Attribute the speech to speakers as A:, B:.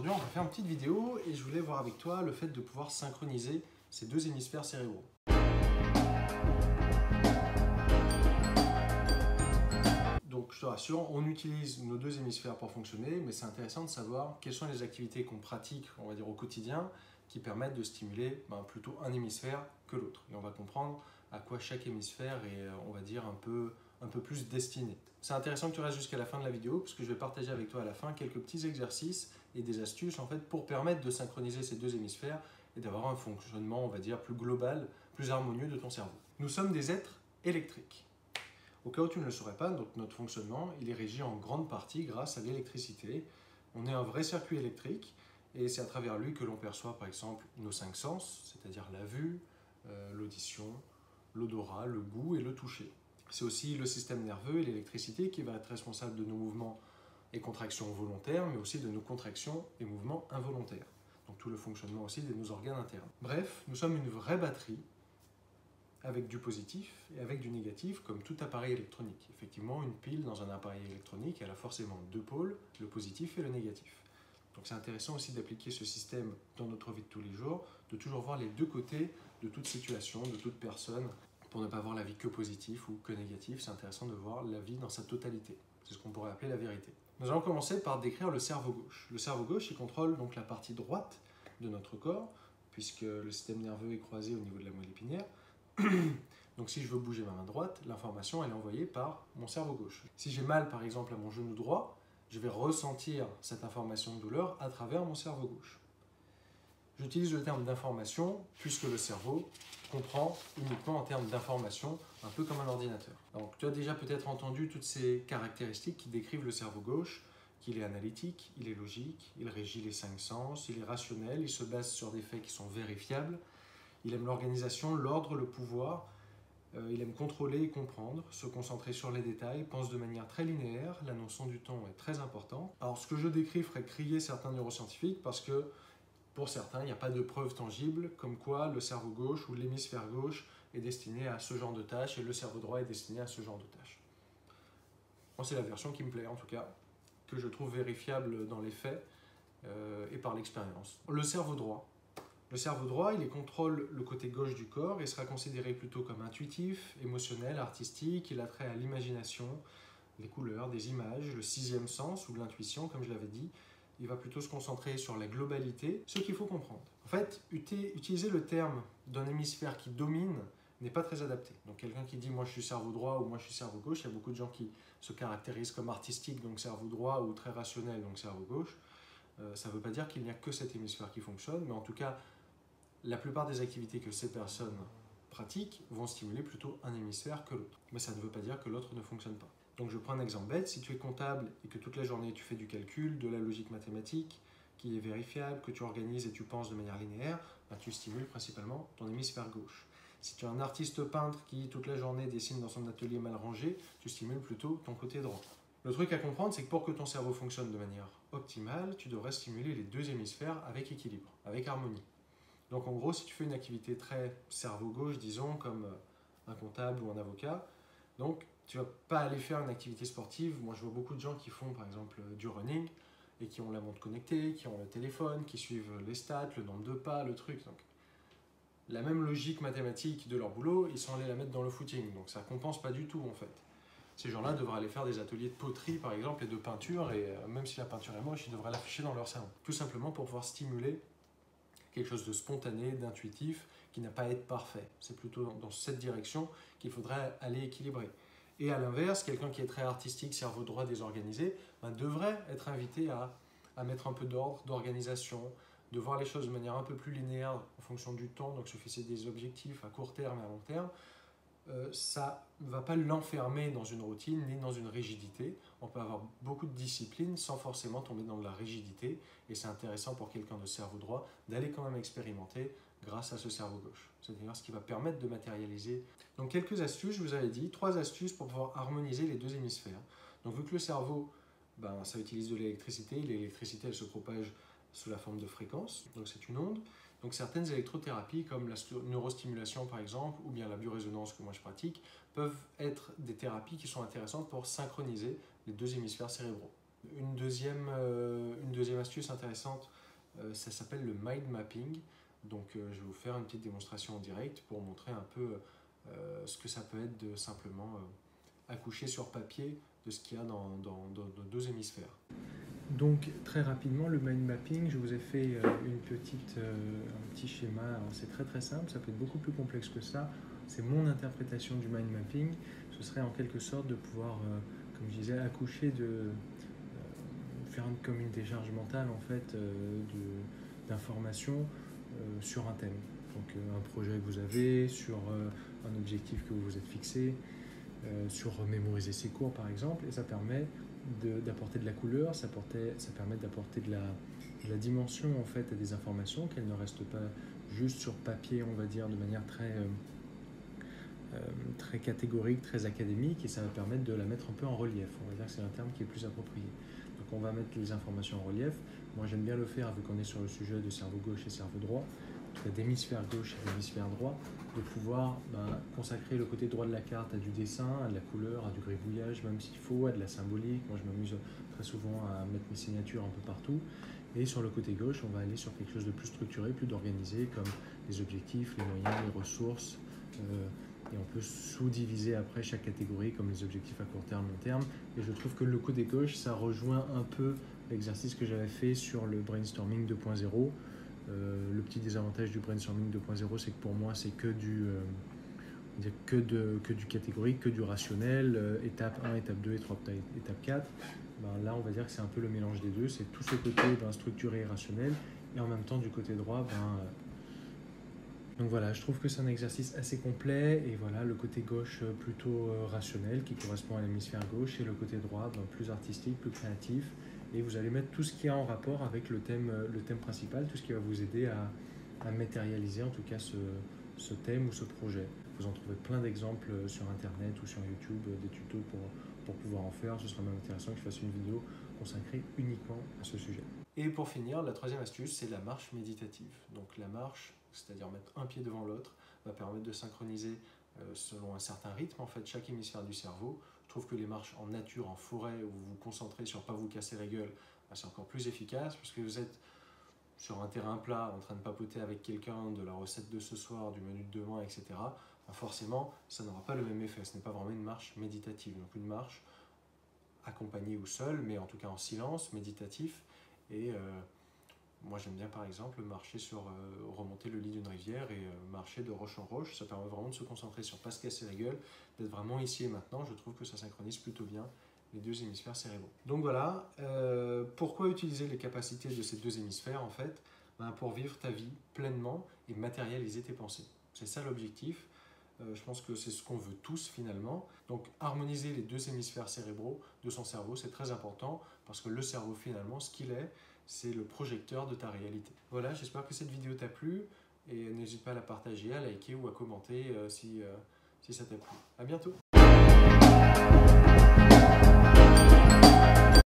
A: Aujourd'hui, on va faire une petite vidéo et je voulais voir avec toi le fait de pouvoir synchroniser ces deux hémisphères cérébraux. Donc, je te rassure, on utilise nos deux hémisphères pour fonctionner, mais c'est intéressant de savoir quelles sont les activités qu'on pratique, on va dire, au quotidien, qui permettent de stimuler plutôt un hémisphère que l'autre. Et on va comprendre à quoi chaque hémisphère est, on va dire, un peu plus destiné. C'est intéressant que tu restes jusqu'à la fin de la vidéo, parce que je vais partager avec toi à la fin quelques petits exercices et des astuces en fait, pour permettre de synchroniser ces deux hémisphères et d'avoir un fonctionnement, on va dire, plus global, plus harmonieux de ton cerveau. Nous sommes des êtres électriques. Au cas où tu ne le saurais pas, donc notre fonctionnement, il est régi en grande partie grâce à l'électricité. On est un vrai circuit électrique et c'est à travers lui que l'on perçoit par exemple nos cinq sens, c'est-à-dire la vue, l'audition, l'odorat, le goût et le toucher. C'est aussi le système nerveux et l'électricité qui va être responsable de nos mouvements et contractions volontaires, mais aussi de nos contractions et mouvements involontaires. Donc tout le fonctionnement aussi de nos organes internes. Bref, nous sommes une vraie batterie avec du positif et avec du négatif, comme tout appareil électronique. Effectivement, une pile dans un appareil électronique, elle a forcément deux pôles, le positif et le négatif. Donc c'est intéressant aussi d'appliquer ce système dans notre vie de tous les jours, de toujours voir les deux côtés de toute situation, de toute personne, pour ne pas voir la vie que positive ou que négative. C'est intéressant de voir la vie dans sa totalité. C'est ce qu'on pourrait appeler la vérité. Nous allons commencer par décrire le cerveau gauche. Le cerveau gauche, il contrôle donc la partie droite de notre corps, puisque le système nerveux est croisé au niveau de la moelle épinière. Donc si je veux bouger ma main droite, l'information elle est envoyée par mon cerveau gauche. Si j'ai mal par exemple à mon genou droit, je vais ressentir cette information de douleur à travers mon cerveau gauche. J'utilise le terme d'information puisque le cerveau comprend uniquement en termes d'information, un peu comme un ordinateur. Donc tu as déjà peut-être entendu toutes ces caractéristiques qui décrivent le cerveau gauche, qu'il est analytique, il est logique, il régit les cinq sens, il est rationnel, il se base sur des faits qui sont vérifiables. Il aime l'organisation, l'ordre, le pouvoir. Il aime contrôler et comprendre, se concentrer sur les détails, pense de manière très linéaire. La notion du temps est très importante. Alors, ce que je décris ferait crier certains neuroscientifiques parce que, pour certains, il n'y a pas de preuves tangibles comme quoi le cerveau gauche ou l'hémisphère gauche est destiné à ce genre de tâches et le cerveau droit est destiné à ce genre de tâches. Moi, c'est la version qui me plaît, en tout cas, que je trouve vérifiable dans les faits et par l'expérience. Le cerveau droit, il contrôle le côté gauche du corps et sera considéré plutôt comme intuitif, émotionnel, artistique. Il a trait à l'imagination, les couleurs, des images, le sixième sens ou l'intuition, comme je l'avais dit. Il va plutôt se concentrer sur la globalité, ce qu'il faut comprendre. En fait, utiliser le terme d'un hémisphère qui domine n'est pas très adapté. Donc quelqu'un qui dit « moi je suis cerveau droit » ou « moi je suis cerveau gauche », il y a beaucoup de gens qui se caractérisent comme artistique, donc cerveau droit, ou très rationnel, donc cerveau gauche. Ça ne veut pas dire qu'il n'y a que cet hémisphère qui fonctionne, mais en tout cas, la plupart des activités que ces personnes pratiquent vont stimuler plutôt un hémisphère que l'autre. Mais ça ne veut pas dire que l'autre ne fonctionne pas. Donc je prends un exemple bête, si tu es comptable et que toute la journée tu fais du calcul, de la logique mathématique, qui est vérifiable, que tu organises et tu penses de manière linéaire, tu stimules principalement ton hémisphère gauche. Si tu es un artiste peintre qui toute la journée dessine dans son atelier mal rangé, tu stimules plutôt ton côté droit. Le truc à comprendre, c'est que pour que ton cerveau fonctionne de manière optimale, tu devrais stimuler les deux hémisphères avec équilibre, avec harmonie. Donc en gros, si tu fais une activité très cerveau gauche, disons, comme un comptable ou un avocat, donc tu ne vas pas aller faire une activité sportive. Moi, je vois beaucoup de gens qui font par exemple du running et qui ont la montre connectée, qui ont le téléphone, qui suivent les stats, le nombre de pas, le truc. Donc, la même logique mathématique de leur boulot, ils sont allés la mettre dans le footing. Donc ça ne compense pas du tout en fait. Ces gens-là devraient aller faire des ateliers de poterie par exemple et de peinture, et même si la peinture est moche, ils devraient l'afficher dans leur salon. Tout simplement pour pouvoir stimuler quelque chose de spontané, d'intuitif, qui n'a pas à être parfait. C'est plutôt dans cette direction qu'il faudrait aller équilibrer. Et à l'inverse, quelqu'un qui est très artistique, cerveau droit désorganisé, devrait être invité à mettre un peu d'ordre, d'organisation, de voir les choses de manière un peu plus linéaire en fonction du temps, donc se fixer des objectifs à court terme et à long terme. Ça ne va pas l'enfermer dans une routine ni dans une rigidité. On peut avoir beaucoup de discipline sans forcément tomber dans de la rigidité, et c'est intéressant pour quelqu'un de cerveau droit d'aller quand même expérimenter grâce à ce cerveau gauche. C'est-à-dire ce qui va permettre de matérialiser. Donc quelques astuces, je vous avais dit, 3 astuces pour pouvoir harmoniser les deux hémisphères. Donc vu que le cerveau, ça utilise de l'électricité, l'électricité elle se propage sous la forme de fréquences, donc c'est une onde. Donc certaines électrothérapies comme la neurostimulation par exemple, ou bien la biorésonance que moi je pratique, peuvent être des thérapies qui sont intéressantes pour synchroniser les deux hémisphères cérébraux. Une deuxième astuce intéressante, ça s'appelle le mind mapping. Donc je vais vous faire une petite démonstration en direct pour montrer un peu ce que ça peut être de simplement accoucher sur papier de ce qu'il y a dans nos deux hémisphères. Donc très rapidement, le mind mapping, je vous ai fait un petit schéma. C'est très simple, ça peut être beaucoup plus complexe que ça. C'est mon interprétation du mind mapping. Ce serait en quelque sorte de pouvoir, comme je disais, accoucher faire comme une décharge mentale en fait d'informations sur un thème. Donc un projet que vous avez, sur un objectif que vous vous êtes fixé, sur mémoriser ses cours par exemple, et ça permet d'apporter de la couleur, ça permet d'apporter de la dimension en fait à des informations, qu'elles ne restent pas juste sur papier, on va dire, de manière très catégorique, très académique, et ça va permettre de la mettre un peu en relief. On va dire que c'est un terme qui est plus approprié. Donc on va mettre les informations en relief. Moi j'aime bien le faire vu qu'on est sur le sujet de cerveau gauche et cerveau droit, d'hémisphère gauche et d'hémisphère droit, de pouvoir consacrer le côté droit de la carte à du dessin, à de la couleur, à du gribouillage même s'il faut, à de la symbolique. Moi je m'amuse très souvent à mettre mes signatures un peu partout. Et sur le côté gauche, on va aller sur quelque chose de plus structuré, plus d'organisé, comme les objectifs, les moyens, les ressources. Et on peut sous-diviser après chaque catégorie, comme les objectifs à court terme, long terme. Et je trouve que le côté gauche, ça rejoint un peu l'exercice que j'avais fait sur le brainstorming 2.0. Le petit désavantage du brainstorming 2.0, c'est que pour moi, c'est que du catégorique, que du rationnel, étape 1, étape 2, étape 4. Là, on va dire que c'est un peu le mélange des deux. C'est tout ce côté structuré et rationnel, et en même temps, du côté droit, donc voilà, je trouve que c'est un exercice assez complet, et voilà, le côté gauche plutôt rationnel qui correspond à l'hémisphère gauche, et le côté droit plus artistique, plus créatif, et vous allez mettre tout ce qui est en rapport avec le thème principal, tout ce qui va vous aider à matérialiser en tout cas ce thème ou ce projet. Vous en trouvez plein d'exemples sur internet ou sur YouTube, des tutos pour pouvoir en faire. Ce sera même intéressant que je fasse une vidéo consacrée uniquement à ce sujet. Et pour finir, la troisième astuce, c'est la marche méditative. Donc la marche, c'est-à-dire mettre un pied devant l'autre, va permettre de synchroniser selon un certain rythme en fait chaque hémisphère du cerveau. Je trouve que les marches en nature, en forêt, où vous vous concentrez sur ne pas vous casser la gueule, c'est encore plus efficace parce que vous êtes sur un terrain plat en train de papoter avec quelqu'un de la recette de ce soir, du menu de demain, etc. Forcément, ça n'aura pas le même effet. Ce n'est pas vraiment une marche méditative. Donc une marche accompagnée ou seule, mais en tout cas en silence, méditatif. Et moi j'aime bien par exemple marcher remonter le lit d'une rivière et marcher de roche en roche. Ça permet vraiment de se concentrer sur ne pas se casser la gueule, d'être vraiment ici et maintenant. Je trouve que ça synchronise plutôt bien les deux hémisphères cérébraux. Donc voilà, pourquoi utiliser les capacités de ces deux hémisphères en fait? Pour vivre ta vie pleinement et matérialiser tes pensées. C'est ça l'objectif. Je pense que c'est ce qu'on veut tous finalement. Donc harmoniser les deux hémisphères cérébraux de son cerveau, c'est très important parce que le cerveau finalement, ce qu'il est, c'est le projecteur de ta réalité. Voilà, j'espère que cette vidéo t'a plu et n'hésite pas à la partager, à liker ou à commenter si ça t'a plu. À bientôt!